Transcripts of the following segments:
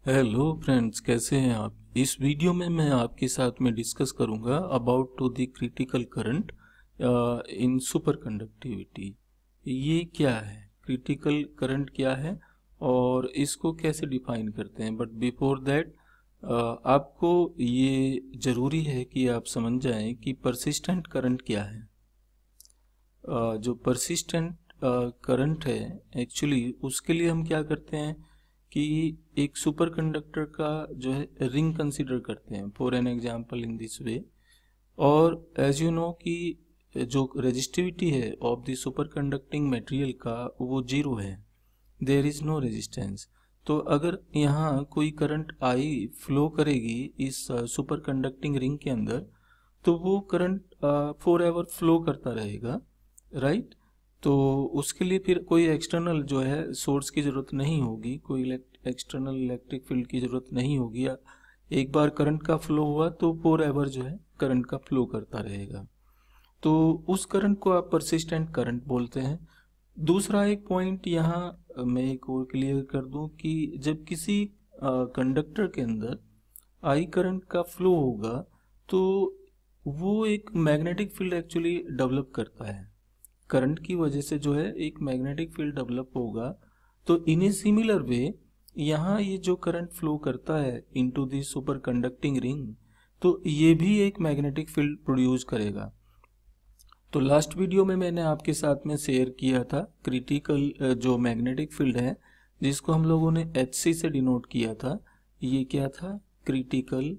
Hello friends, कैसे हैं आप। इस वीडियो में मैं आपके साथ में डिस्कस करूंगा about to the critical current in superconductivity. ये क्या है, क्रिटिकल करंट क्या है और इसको कैसे डिफाइन करते हैं। बट बिफोर दैट आपको ये ज़रूरी है कि आप समझ जाएं कि परसिस्टेंट करंट क्या है। जो परसिस्टेंट करंट है एक्चुअली उसके लिए हम क्या करते हैं कि एक सुपर कंडक्टर का जो है रिंग कंसीडर करते हैं for an example in this way. और एज यू नो कि जो रेजिस्टिविटी है of the superconducting material का वो जीरो है, देयर इज नो रेजिस्टेंस। तो अगर यहाँ कोई करंट आई फ्लो करेगी इस सुपर कंडक्टिंग रिंग के अंदर, तो वो करंट फॉर एवर फ्लो करता रहेगा, राइट। तो उसके लिए फिर कोई एक्सटर्नल जो है सोर्स की ज़रूरत नहीं होगी, कोई एक्सटर्नल इलेक्ट्रिक फील्ड की ज़रूरत नहीं होगी। एक बार करंट का फ्लो हुआ तो फॉर एवर जो है करंट का फ्लो करता रहेगा। तो उस करंट को आप परसिस्टेंट करंट बोलते हैं। दूसरा एक पॉइंट यहाँ मैं एक और क्लियर कर दूं कि जब किसी कंडक्टर के अंदर आई करंट का फ्लो होगा तो वो एक मैग्नेटिक फील्ड एक्चुअली डेवलप करता है। करंट की वजह से जो है एक मैग्नेटिक फील्ड डेवलप होगा। तो इन ए सिमिलर वे यहाँ ये जो करंट फ्लो करता है into the superconducting ring, तो ये भी एक मैग्नेटिक फील्ड प्रोड्यूस करेगा। तो लास्ट वीडियो में मैंने आपके साथ में शेयर किया था क्रिटिकल जो मैग्नेटिक फील्ड है जिसको हम लोगों ने HC से डिनोट किया था। ये क्या था, क्रिटिकल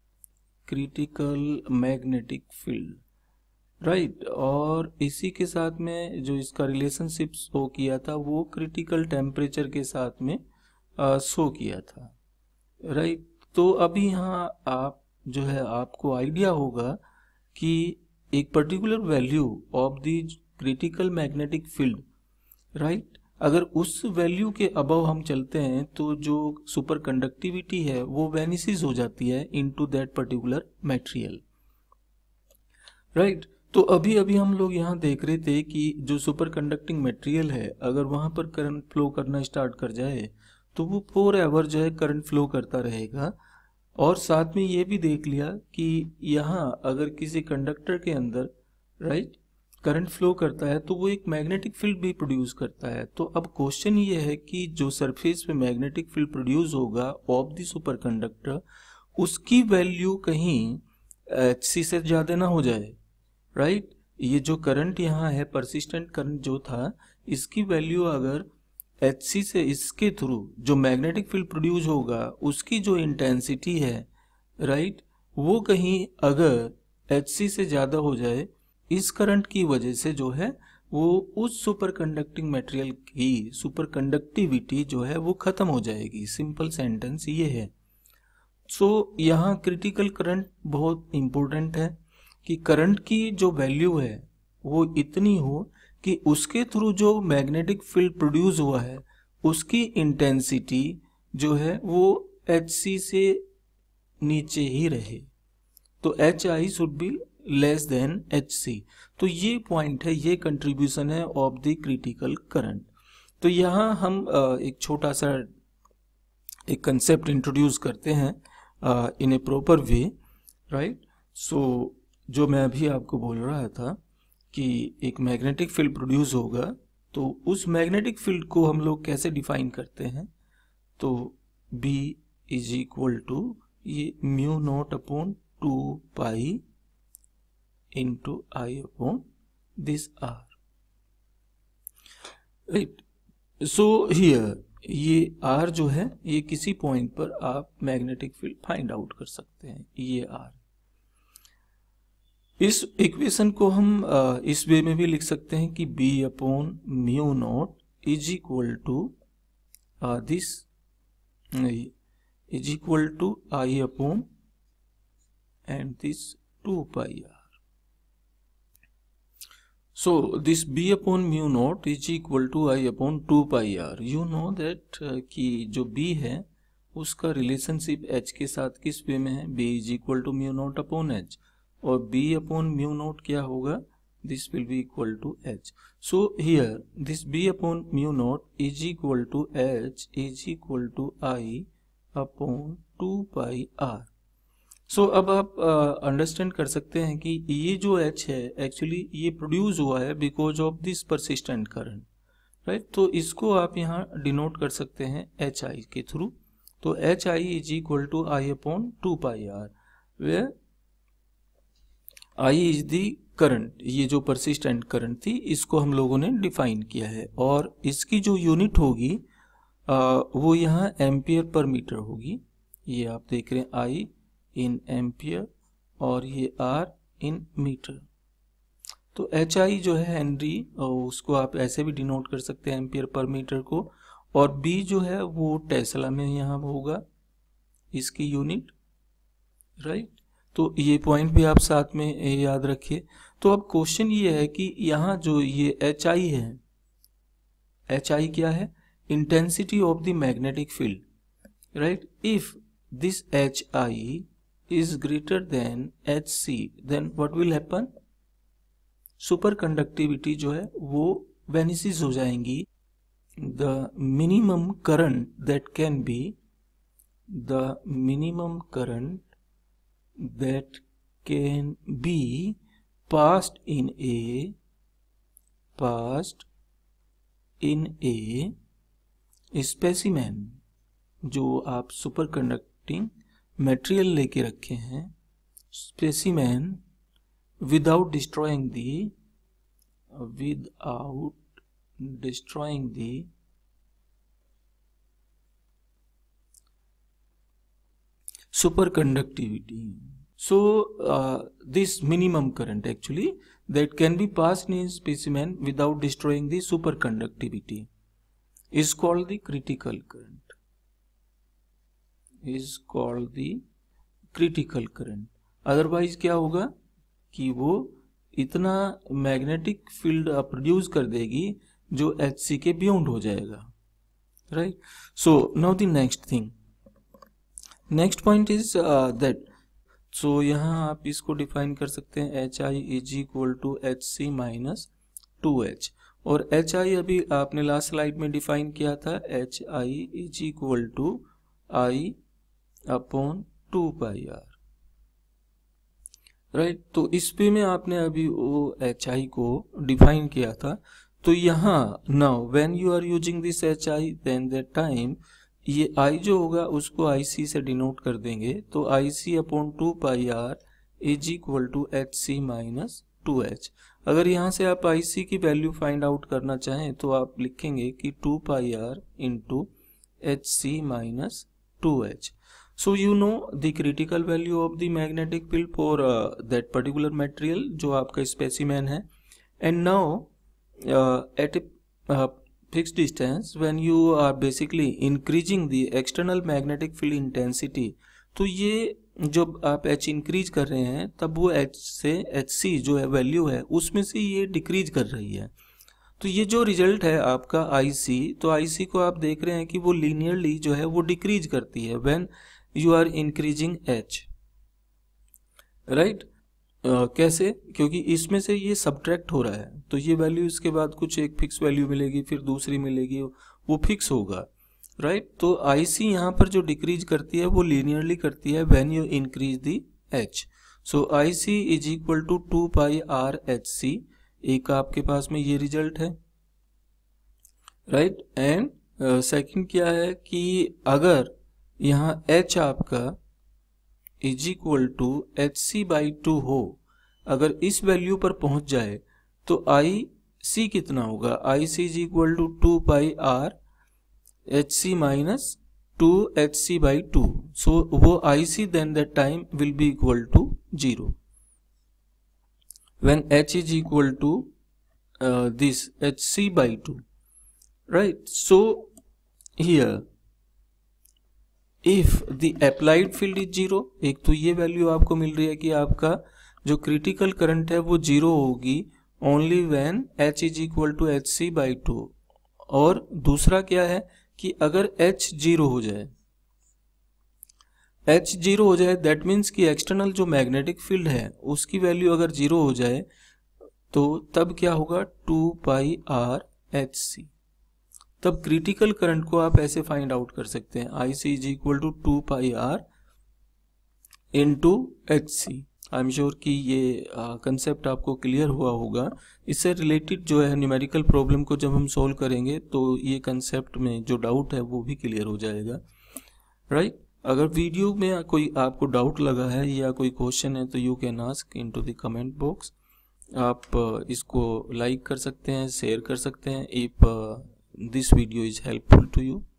मैग्नेटिक फील्ड, राइट। और इसी के साथ में जो इसका रिलेशनशिप शो किया था वो क्रिटिकल टेम्परेचर के साथ में शो किया था, राइट। तो अभी यहाँ आप जो है आपको आइडिया होगा कि एक particular value of the critical magnetic field, right, अगर उस वैल्यू के अबव हम चलते हैं तो जो सुपर कंडक्टिविटी है वो वेनिसेस हो जाती है into that particular material, right. तो अभी अभी हम लोग यहाँ देख रहे थे कि जो सुपर कंडक्टिंग मटेरियल है अगर वहाँ पर करंट फ्लो करना स्टार्ट कर जाए तो वो फॉर एवर जो है करंट फ्लो करता रहेगा। और साथ में ये भी देख लिया कि यहाँ अगर किसी कंडक्टर के अंदर, राइट, करंट फ्लो करता है तो वो एक मैग्नेटिक फील्ड भी प्रोड्यूस करता है। तो अब क्वेश्चन ये है कि जो सरफेस पे मैग्नेटिक फील्ड प्रोड्यूस होगा ऑफ द सुपर कंडक्टर, उसकी वैल्यू कहीं HC से ज़्यादा ना हो जाए, राइट। ये जो करंट यहाँ है परसिस्टेंट करंट जो था, इसकी वैल्यू अगर HC से इसके थ्रू जो मैग्नेटिक फील्ड प्रोड्यूस होगा उसकी जो इंटेंसिटी है, राइट, वो कहीं अगर HC से ज़्यादा हो जाए, इस करंट की वजह से जो है वो उस सुपर कंडक्टिंग मटेरियल की सुपर कंडक्टिविटी जो है वो ख़त्म हो जाएगी। सिंपल सेंटेंस ये है। सो यहाँ क्रिटिकल करंट बहुत इम्पोर्टेंट है कि करंट की जो वैल्यू है वो इतनी हो कि उसके थ्रू जो मैग्नेटिक फील्ड प्रोड्यूस हुआ है उसकी इंटेंसिटी जो है वो HC से नीचे ही रहे। तो HI should be less than HC। तो ये पॉइंट है, ये कंट्रीब्यूशन है ऑफ द क्रिटिकल करंट। तो यहाँ हम एक छोटा सा एक कंसेप्ट इंट्रोड्यूस करते हैं इन ए प्रॉपर वे, राइट। सो जो मैं अभी आपको बोल रहा था कि एक मैग्नेटिक फील्ड प्रोड्यूस होगा तो उस मैग्नेटिक फील्ड को हम लोग कैसे डिफाइन करते हैं। तो B इज इक्वल टू ये mu not upon 2 pi into I upon this R, right. So here ये R जो है ये किसी पॉइंट पर आप मैग्नेटिक फील्ड फाइंड आउट कर सकते हैं, ये R। इस इक्वेशन को हम इस वे में भी लिख सकते हैं कि B upon mu not is equal to this is equal to I upon and this 2 pi R। So this B upon mu not is equal to I upon 2 pi R। You know that कि जो B है उसका relationship H के साथ किस वे में है, B is equal to mu not upon H, और B अपॉन म्यू नॉट क्या होगा, this will be equal to H। So here this B upon mu not is equal to H is equal to I upon 2 pi R. सो अब आप understand कर सकते हैं कि ये जो H है एक्चुअली ये प्रोड्यूस हुआ है because of this persistent current, right. तो इसको आप यहाँ डिनोट कर सकते हैं HI के थ्रू। तो HI is equal to I upon 2 pi R, where I is the current, ये जो परसिस्टेंट करंट थी इसको हम लोगों ने डिफाइन किया है, और इसकी जो यूनिट होगी वो यहाँ एम्पियर पर मीटर होगी। ये आप देख रहे हैं I इन एम्पियर और ये R इन मीटर। तो HI जो है हेनरी, उसको आप ऐसे भी डिनोट कर सकते हैं एम्पियर पर मीटर को, और B जो है वो टेस्ला में यहाँ होगा इसकी यूनिट, राइट। तो ये पॉइंट भी आप साथ में याद रखिए। तो अब क्वेश्चन ये है कि यहाँ जो ये HI है, HI क्या है? Intensity of the magnetic field, right. If this HI is greater than HC, then what will happen? Superconductivity जो है वो vanishes हो जाएंगी। The minimum current that can be, the minimum current that can be passed in a specimen, जो आप super conducting material लेके रखे हैं, specimen, without destroying the superconductivity. So this minimum current actually that can be passed in specimen without destroying the superconductivity is called the critical current. Is called the critical current. Otherwise क्या होगा कि वो इतना magnetic field produce कर देगी जो HC के beyond हो जाएगा, right. So now the next thing, next point is that, so यहाँ आप इसको डिफाइन कर सकते हैं HI is equal to HC minus 2H, और HI अभी आपने लास्ट स्लाइड में डिफाइन किया था, HI is equal to I upon 2 pi R, right. तो इस पे में आपने अभी वो HI को डिफाइन किया था। तो यहाँ now when you are using this HI then that time ये I जो होगा उसको IC से डिनोट कर देंगे। तो IC upon 2 pi R is equal to HC minus 2H। अगर यहाँ से आप IC की वैल्यू फाइंड आउट करना चाहें तो आप लिखेंगे कि 2 pi R into HC minus 2H. So you know the critical value of the magnetic field for that particular material जो आपका specimen है, and now at a fixed distance when you are basically increasing the external magnetic field intensity, तो ये जब आप H increase कर रहे हैं तब वो H से HC जो है वैल्यू है उसमें से ये डिक्रीज कर रही है। तो ये जो रिजल्ट है आपका IC, तो IC को आप देख रहे हैं कि वो लीनियरली जो है वो डिक्रीज करती है when you are increasing H, right. कैसे? क्योंकि इसमें से ये सब्ट्रैक्ट हो रहा है, तो ये वैल्यू इसके बाद कुछ एक फिक्स वैल्यू मिलेगी, फिर दूसरी मिलेगी, वो फिक्स होगा, राइट। तो IC यहाँ पर जो डिक्रीज करती है वो लीनियरली करती है when you increase the H। So IC is equal to 2 pi R HC, एक आपके पास में ये रिजल्ट है, राइट। एंड सेकंड क्या है कि अगर यहाँ H आपका is equal to HC by 2 हो, अगर इस वैल्यू पर पहुंच जाए तो IC कितना होगा? IC is equal to 2 pi R HC minus 2 HC by 2। So वो IC then that time will be equal to 0 when H is equal to this HC by 2, right? So here if the applied field is 0, एक तो ये value आपको मिल रही है कि आपका जो क्रिटिकल करंट है वो 0 होगी only when H is equal to HC by 2, और दूसरा क्या है कि अगर H 0 हो जाए, H 0 हो जाए दैट मीन्स कि एक्सटर्नल जो मैग्नेटिक फील्ड है उसकी वैल्यू अगर 0 हो जाए तो तब क्या होगा? 2 पाई आर HC, तब क्रिटिकल करंट को आप ऐसे फाइंड आउट कर सकते हैं, IC is equal to 2πr into HC। I am sure कि ये कंसेप्ट आपको क्लियर हुआ होगा। इससे रिलेटेड जो है न्यूमेरिकल प्रॉब्लम को जब हम सॉल्व करेंगे तो ये कंसेप्ट में जो डाउट है वो भी क्लियर हो जाएगा, राइट। अगर वीडियो में कोई आपको डाउट लगा है या कोई क्वेश्चन है तो you can ask into the comment box. आप इसको लाइक कर सकते हैं, शेयर कर सकते हैं if this video is helpful to you.